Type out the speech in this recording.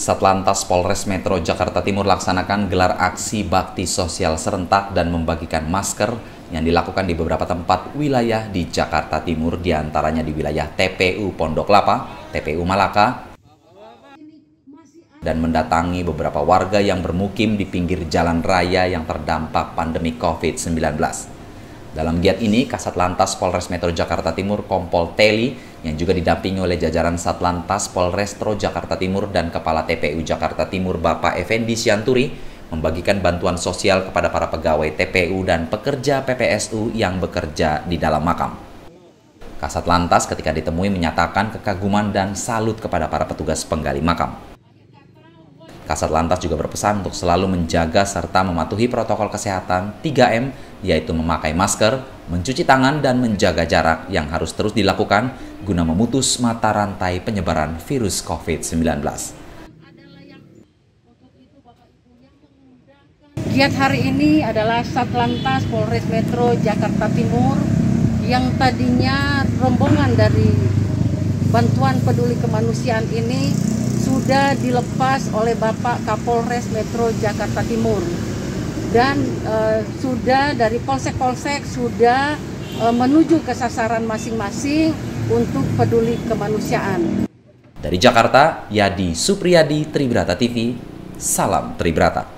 Satlantas Polres Metro Jakarta Timur laksanakan gelar aksi bakti sosial serentak dan membagikan masker yang dilakukan di beberapa tempat wilayah di Jakarta Timur, diantaranya di wilayah TPU Pondok Lapa, TPU Malaka, dan mendatangi beberapa warga yang bermukim di pinggir jalan raya yang terdampak pandemi COVID-19. Dalam giat ini, Kasat Lantas Polres Metro Jakarta Timur Kompol Teli yang juga didampingi oleh jajaran Satlantas Polrestro Jakarta Timur dan Kepala TPU Jakarta Timur Bapak Effendi Sianturi membagikan bantuan sosial kepada para pegawai TPU dan pekerja PPSU yang bekerja di dalam makam. Kasat Lantas ketika ditemui menyatakan kekaguman dan salut kepada para petugas penggali makam. Kasat Lantas juga berpesan untuk selalu menjaga serta mematuhi protokol kesehatan 3M, yaitu memakai masker, mencuci tangan, dan menjaga jarak yang harus terus dilakukan guna memutus mata rantai penyebaran virus COVID-19. Giat hari ini adalah Satlantas Polres Metro Jakarta Timur yang tadinya rombongan dari bantuan peduli kemanusiaan ini sudah dilepas oleh Bapak Kapolres Metro Jakarta Timur dan sudah dari polsek-polsek sudah menuju ke sasaran masing-masing untuk peduli kemanusiaan. Dari Jakarta, Yadi Supriyadi, Tribrata TV, salam Tribrata.